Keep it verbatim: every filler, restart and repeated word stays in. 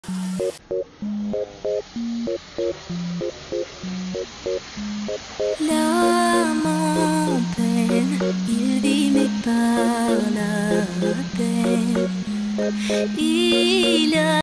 L'âme en peine, il vit mais par la peine. Il a